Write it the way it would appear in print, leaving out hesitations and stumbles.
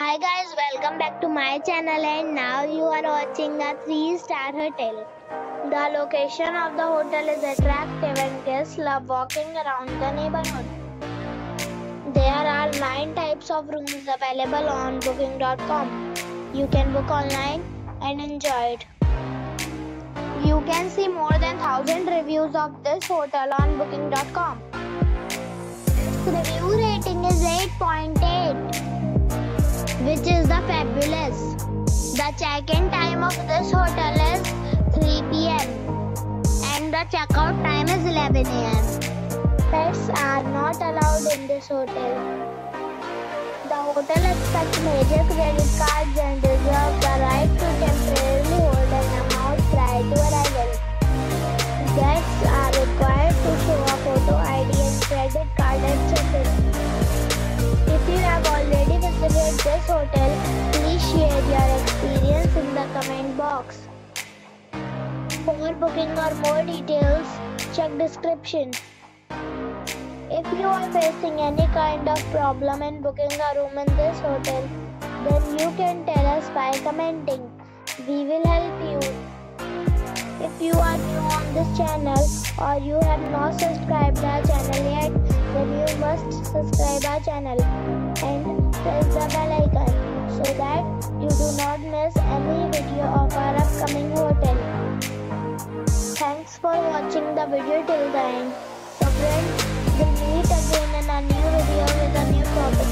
Hi guys, welcome back to my channel and now you are watching a 3-star hotel. The location of the hotel is attractive and guests love walking around the neighborhood. There are 9 types of rooms available on booking.com. You can book online and enjoy it. You can see more than 1000 reviews of this hotel on booking.com. Review rating is 8.8. which is the fabulous. The check-in time of this hotel is 3 p.m. and the checkout time is 11 a.m. Pets are not allowed in this hotel. The hotel accepts major credit cards and reserves the right to temporarily hold an amount prior to arrival. Guests are required to show a photo ID and credit card at check-in. If you have already visited this hotel, please share your experience in the comment box. For booking or more details, check description. If you are facing any kind of problem in booking a room in this hotel, then you can tell us by commenting. We will help you. If you are new on this channel or you have not subscribed our channel yet, then you must subscribe our channel and press the bell icon so that you do not miss any video of our upcoming hotel. Thanks for watching the video till the end. So friends, we'll meet again in a new video with a new topic.